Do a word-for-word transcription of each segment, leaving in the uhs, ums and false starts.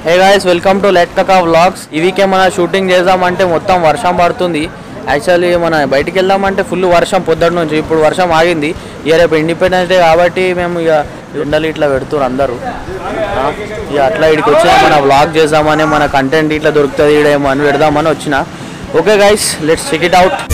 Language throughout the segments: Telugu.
హే గైస్ వెల్కమ్ టు లెక్కకా వ్లాగ్స్. ఈ వీకే మన షూటింగ్ చేద్దామంటే మొత్తం వర్షం పడుతుంది. యాక్చువల్లీ మన బయటికి వెళ్దామంటే ఫుల్ వర్షం పొద్దుటి నుంచి, ఇప్పుడు వర్షం ఆగింది. ఇక రేపు ఇండిపెండెన్స్ డే కాబట్టి మేము ఇక ఎండలు ఇట్లా పెడుతున్నారు అందరూ. ఇక అట్లా ఇక్కడికి వచ్చినా మన వ్లాగ్ చేద్దామని, మన కంటెంట్ ఇట్లా దొరుకుతుంది ఇక్కడేమో అని పెడదామని వచ్చిన. Okay guys, let's check it out.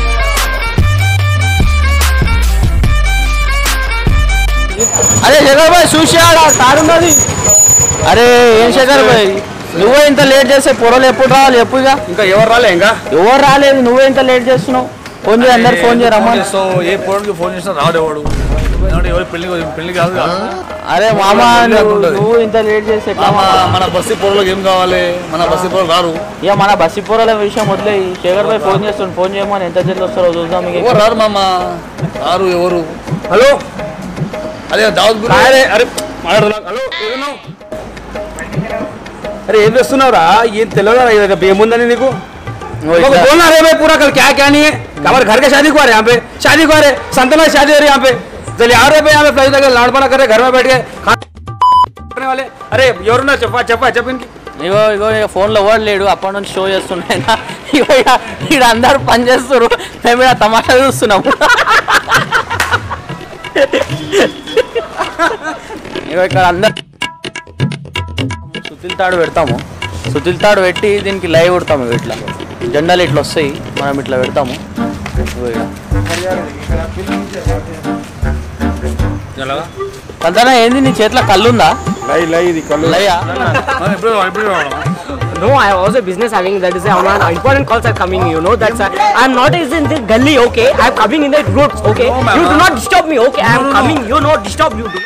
అరే శేఖర్ భాయ్ చూసి కారు ఉన్నది. అరే ఏం శేఖర్ భాయ్, నువ్వే ఇంత లేట్ చేస్తే పొరలు ఎప్పుడు రావాలి చెప్పు. ఇక ఇంకా ఎవరు రాలే, ఇంకా ఎవరు రాలేదు, నువ్వే ఇంత లేట్ చేస్తున్నావు. ఫోన్ చేయి, అందరు ఫోన్ చేయి రమ్మని. ఏ పొరకి ఫోన్ చేసినా రాడేవాడు, ఎవరు పెళ్లి పెళ్లి కాదు. అరే మామ నువ్వు ఇంత లేట్ చేస్తే మన బస్సు పొరలోకి ఏం కావాలి, మన బస్సు పొరలు రారు. ఇక మన బస్సు పొరల విషయం వదిలే. శేఖర్ భాయ్ ఫోన్ చేస్తుండు, ఫోన్ చేయమని. ఎంత జల్ది వస్తారో చూద్దాం. ఎవరు రారు మామ, రారు ఎవరు. హలో అదే దావత్. అరే అరే మాట్లాడుతున్నా. హలో ఏమన్నావు? अरे ఏం చేస్తున్నావురా? ఏం తెలియదా ఏముందని నీకు? बोलना रे भाई पूरा कल क्या क्या नहीं है. हमारे घर के शादी को आ रहे यहाँ पे, शादी को आ रहे, संतना शादी हो रही यहाँ पे. चलिए आ रहे पे यहाँ पे फ्लाइट लगे लाड़पना कर रहे, घर में बैठ के खाने वाले. अरे ఎవరున్నా చెప్పా చెప్పా చెప్పండి. ఇగో ఇగో ఇక ఫోన్లో వర్డ్ లేడు, అప్పటి నుంచి షో చేస్తున్నాయి. ఇగో ఇక ఇక్కడ అందరు పని చేస్తారు, మేము ఇక్కడ తమాషా చూస్తున్నాము. ఇగో ఇక్కడ అందరు సుతిల్ తాడు పెడతాము. సుతిల్ తాడు పెట్టి దీనికి లైవ్ కొడతాము. ఇట్లా జెండాలు ఇట్లా వస్తాయి, మనం ఇట్లా పెడతాము. కంతనా ఏంది నీ చేతిలో కళ్ళుందా? లయ్యా? No, I have also business having that is uh, important calls are coming. You know that's uh, I am not is in the gully. Okay, I am coming in the roads. Okay, you do not disturb me. Okay, I am coming. You not disturb you.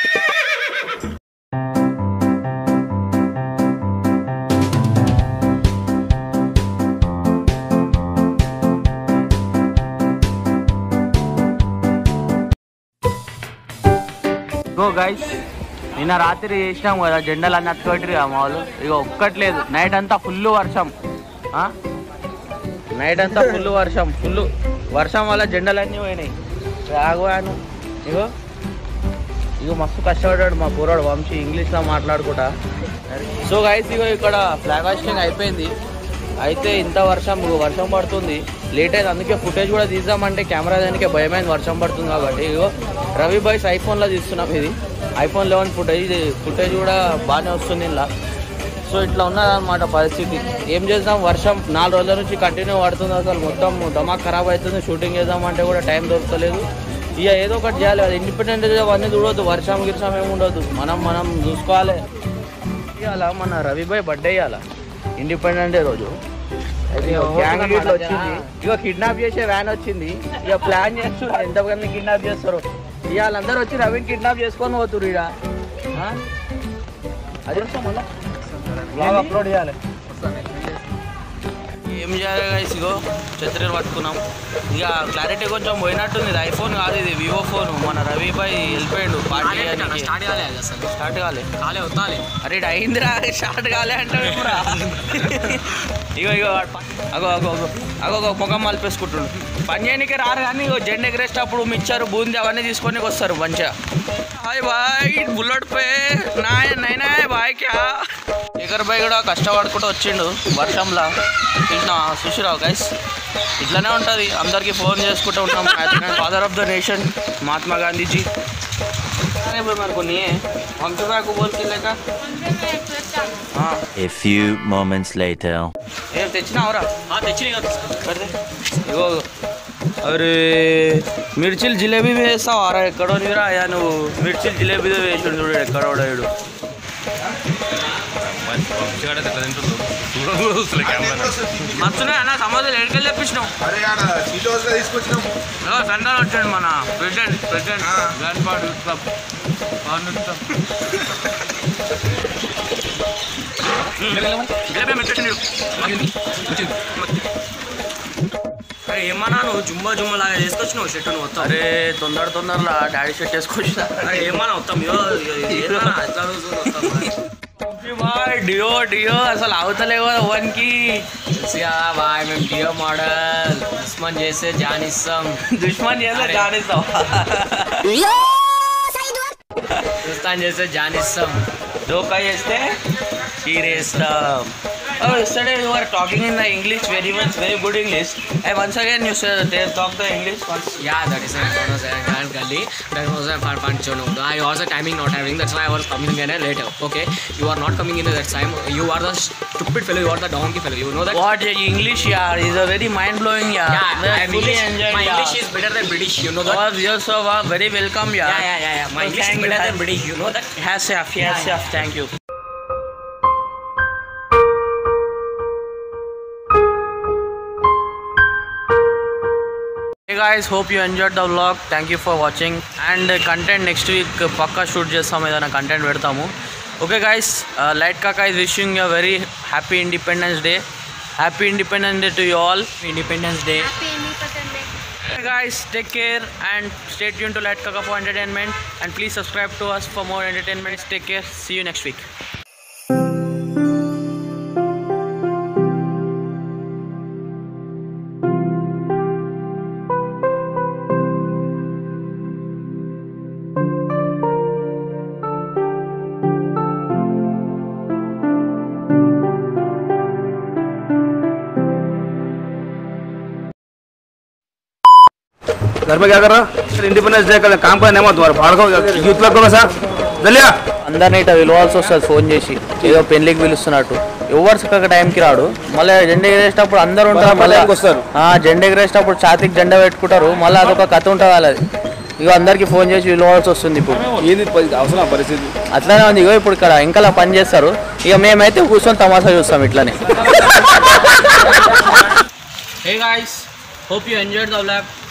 Go guys, నిన్న రాత్రి చేసినాం కదా జెండాలు అన్ని అట్టుకొట్టిరు కదా మా వాళ్ళు. ఇక ఒక్కట్లేదు, నైట్ అంతా ఫుల్ వర్షం. నైట్ అంతా ఫుల్ వర్షం, ఫుల్ వర్షం వల్ల జెండాలు అన్నీ పోయినాయి. రాఘవాను ఇగో ఇగో మస్తు కష్టపడ్డాడు మా కూరాడు వంశీ, ఇంగ్లీష్లో మాట్లాడుకుంటా. సో గైస్ ఇగో ఇక్కడ ఫ్లాగ్ హాస్టింగ్ అయిపోయింది. అయితే ఇంత వర్షం వర్షం పడుతుంది, లేట్ అయింది. అందుకే ఫుటేజ్ కూడా తీద్దామంటే కెమెరా దానికే భయమైంది, వర్షం పడుతుంది కాబట్టి. ఇగో రవి బాయ్స్ ఐఫోన్లో తీస్తున్నాం. ఇది ఐఫోన్ లెవెన్ ఫుటేజ్, ఫుటేజ్ కూడా బాగానే వస్తుంది ఇలా. సో ఇట్లా ఉన్నదన్నమాట పరిస్థితి. ఏం చేద్దాం, వర్షం నాలుగు రోజుల నుంచి కంటిన్యూ పడుతుంది. అసలు మొత్తం దమాక్ ఖరాబ్ అవుతుంది. షూటింగ్ చేద్దామంటే కూడా టైం దొరకలేదు. ఇక ఏదో ఒకటి చేయాలి కదా, ఇండిపెండెంట్ డే అవన్నీ చూడవద్దు, వర్షం గిర్షం ఏమి ఉండదు, మనం మనం చూసుకోవాలి. ఇవాళ మన రవి బాయ్ బర్త్డే ఇవ్వాలా, ఇండిపెండెంట్ డే రోజు. అయితే గ్యాంగ్ ఇట్లా వచ్చింది, ఇక కిడ్నాప్ చేసే వ్యాన్ వచ్చింది. ఇక ప్లాన్ చేస్తున్నారు ఎంతమంది కిడ్నాప్ చేస్తారు. ఇవాళ అందరూ వచ్చి రవిని కిడ్నాప్ చేసుకొని పోతురు. ఇక అది మళ్ళీ అప్లోడ్ చేయాలి. ఏం చేయాలి గైస్, ఇగో ఛత్రీలు పట్టుకున్నాం. ఇక క్లారిటీ కొంచెం పోయినట్టుంది. ఇది ఐఫోన్ కాదు, ఇది వివో ఫోన్. మన రవి బాయ్ వెళ్ళిపోయాడు పార్టీ చేయడానికి. స్టార్ట్ కాలే స్టార్ట్ కాలే కాలే వద్దాలి. అరే ఇటు అయిందిరా, స్టార్ట్ కాలే అంటే ఇగో ఇగో అగో అగో అగో అగో ముఖం మలిపేసుకుంటుండు. పని చేయడానికి రారు కానీ ఇగో జెండా ఎగరేసేటప్పుడు మిక్చర్ బూంది అవన్నీ తీసుకొని వస్తారు మంచిగా. హాయ్ బాయ్ బుల్లెట్ పే నాయ్ నైనా బాయ్ క్యా. శేఖర్ బాయ్ కూడా కష్టపడుకుంటూ వచ్చిండు వర్షంలో. చూసిన చూసిరావు గైస్, ఇట్లానే ఉంటుంది. అందరికీ ఫోన్ చేసుకుంటూ ఉంటాం. Father of the nation Mahatma Gandhiji. మరి కొన్ని పంపిబాకు బోల్కెళ్ళాక A few moments later. ఏం తెచ్చినావురా? తెచ్చిన ఇగో అరే మిర్చిలు జిలేబీ వేస్తావు అరా. ఎక్కడో నీరా అయ్యా నువ్వు, మిర్చిలు జిలేబీతో వేసాడు చూడు ఎక్కడో వాడు. మస్తున్నాయి అన్న సమాధానం ఎక్కడికి తెప్పించినావు? సంతానం వచ్చాడు మన ప్రెసిడెంట్ ప్రెసిడెంట్ గాన్పాడు యూత్ క్లబ్. అరే ఏమన్నా నువ్వు జుమ్మా జుమ్మా లాగా వేసుకొచ్చినావు షర్ట్ నువ్వు మొత్తం. అరే తొందర తొందరలా డాడీ షర్ట్ వేసుకొచ్చినా. అరే ఏమన్నా వస్తాం డియో డియో అసలు అవుతలేవు కదా ఓన్కి. బాయ్ మేము డియో మోడల్ దుష్మన్ చేస్తే జానిస్తాం, దుష్మన్ చేస్తే జానిస్తాం, దుస్తాన్ చేస్తే జానిస్తాం, దోకా చేస్తే Serious stuff. Oh, yesterday you were talking in the English, very much, very good English. And once again you said they talk the English once. Yeah, that is a bonus and gully. That was a far fun show. I was a timing not having. That's why I was coming in later. Okay, you are not coming in at that time. You are the stupid fellow. You are the donkey fellow. You know that. What English? Yeah, is a very mind blowing. Yeah, Yeah, They I'm fully English. enjoyed, My yeah. English is better than British. You know that. Oh, you're so uh, very welcome. Yeah. Yeah, yeah, yeah, yeah. My So English is thank you, better thank- than British. You know that. Yes, chef. Yes, Yeah, chef. Thank you. Hey guys, hope you enjoyed the vlog. Thank you for watching. And uh, content next week uh, పక్కా షూట్ చేస్తాము ఏదైనా కంటెంట్ పెడతాము. ఓకే గైస్, లైట్ కాకా is wishing you a very happy Independence Day. Happy Independence Day to you all. Independence Day. Happy Independence Day. Hey guys, take care and stay tuned to Light Kaka for entertainment, and please subscribe to us for more entertainment. Take care. See you next week. घर में क्या कर रहा इंडिपेंडेंस डे का काम करने मत तुम्हारे भाड़ को यूथ क्लब को సార్ జల్లియా అందరినీ ఇట్లా పిలవాల్సి వస్తుంది ఫోన్ చేసి, ఏదో పెళ్లికి పిలుస్తున్నట్టు. ఎవరు చక్కగా టైంకి రాడు. మళ్ళీ జెండా ఎగరేసేటప్పుడు అందరు ఉంటారు, మళ్ళీ వస్తారు. జెండా ఎగరేసేటప్పుడు ఛాతీకి జెండా పెట్టుకుంటారు. మళ్ళీ అదొక కథ ఉంటుంది వాళ్ళది. ఇక అందరికి ఫోన్ చేసి పిలవాల్సి వస్తుంది. ఇప్పుడు ఏంది అవసరం పరిస్థితి అట్లానే ఉంది. ఇగో ఇప్పుడు ఇక్కడ ఇంకా పని చేస్తారు. ఇక మేమైతే కూర్చొని తమాషా చూస్తాం ఇట్లానే. Hey guys, hope you enjoyed the vlog.